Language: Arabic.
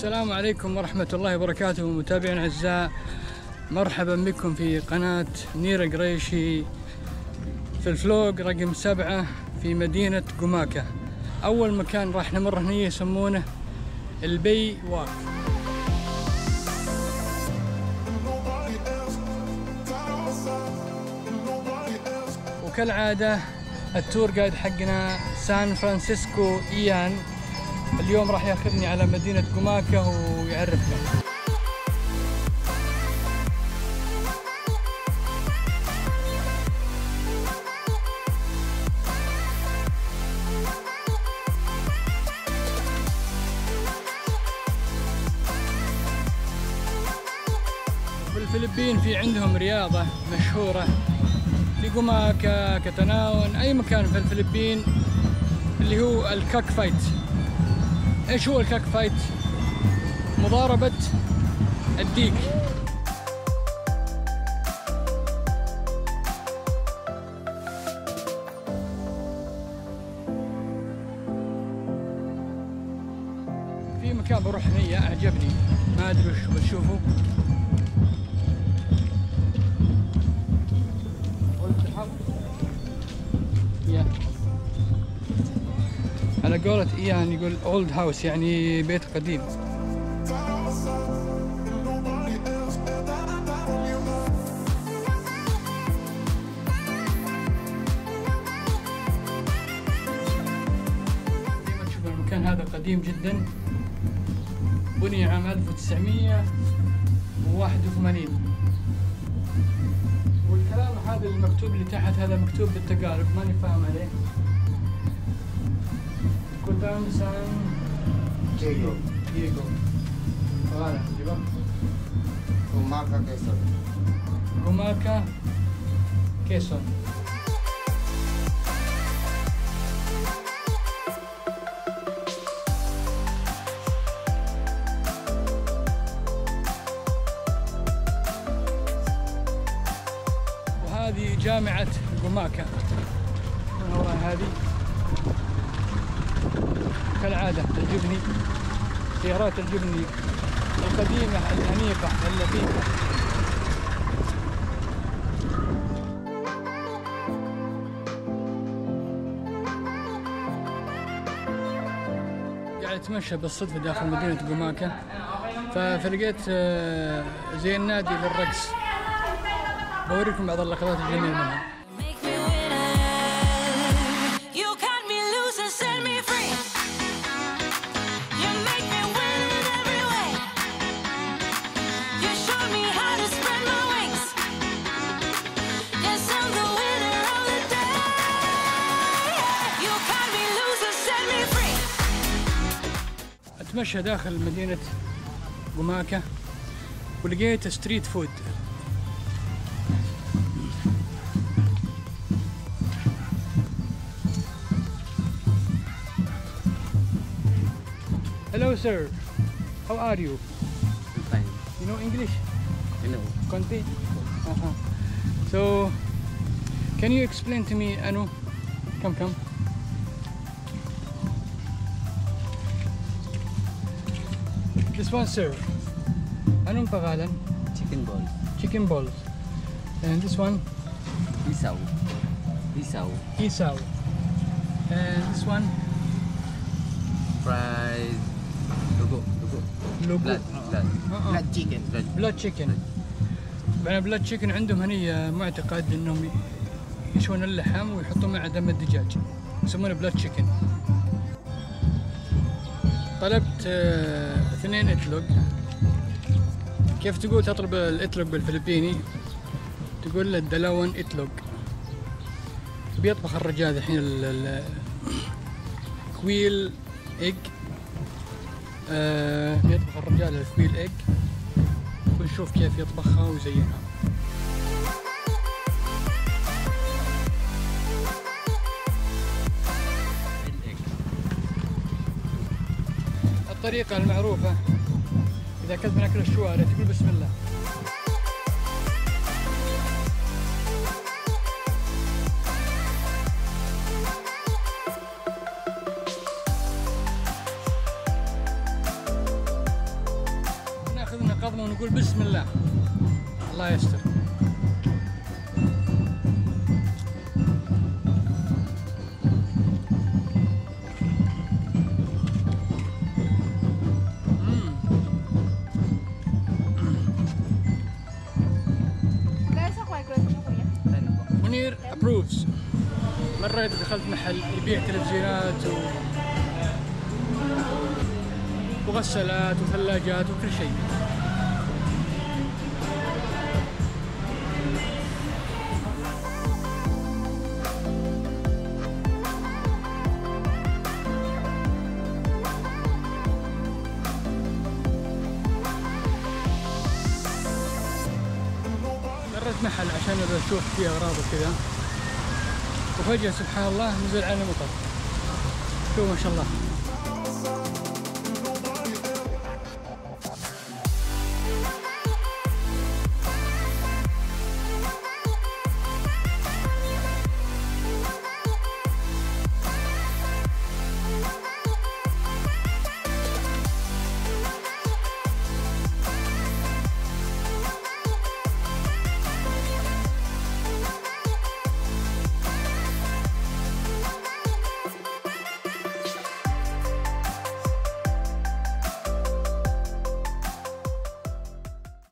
السلام عليكم ورحمة الله وبركاته متابعينا الأعزاء، مرحبا بكم في قناة نيرة قريشي في الفلوق رقم 7 في مدينة قماكة. أول مكان راح نمر هنا يسمونه البي واك. وكالعادة التور جايد حقنا سان فرانسيسكو إيان اليوم راح ياخذني على مدينة قماكة ويعرفنا. في الفلبين في عندهم رياضة مشهورة في قماكة كتناون أي مكان في الفلبين اللي هو الكاك فايت. ايش هو الكاك فايت؟ مضاربة الديك. في مكان بروح هنية اعجبني ما ادري وش بتشوفوا. على قولة إيان يقول اولد هاوس يعني بيت قديم. نشوف المكان هذا قديم جدا، بني عام 1981. والكلام هذا المكتوب اللي تحت هذا مكتوب بالتقالب ماني فاهم عليه. كوتان سان دييغو هذا جيبه قماكة كيسون. قماكة كيسون. وهذه جامعة قماكة من وراء هذه. كالعادة الجبني، سيارات الجبني القديمة الأنيقة اللطيفة. قاعد أتمشى بالصدفة داخل مدينة قماكة فلقيت زي النادي للرقص، بوريكم بعض اللقطات الجميلة منها. أتمشى داخل مدينة قماكة ولقيت ستريت فود. Hello sir, how are you? I'm fine. You know English? You know. Conti? So, can you explain to me, Anu? Come. This one, sir. Anong pangalan? Chicken balls. Chicken balls. And this one? Isaw. Isaw. And this one? Fried. Lugo. Lugo. Blood chicken. Blood chicken. blood chicken عندهم هني معتقد انهم يشون اللحم ويحطوا معه دم الدجاج، يسمونه blood chicken. طلبت 2 اتلوج. كيف تقول تطلب الاتلوج بالفلبيني؟ تقول له الدلاون اتلوج. بيطبخ الرجال الحين الكويل ايج. بيطبخ الرجال الكويل ايج ونشوف كيف يطبخها ويزينها. الطريقة المعروفة إذا كنت بناكل الشوارع تقول بسم الله. يقول بسم الله. الله يستر. منير ابروفز. مرة دخلت محل يبيع تلفزيونات وغسالات وثلاجات وكل شيء. مرت محل عشان اشوف فيه اغراض وكذا، وفجأة سبحان الله نزل علينا مطر. شوف ما شاء الله.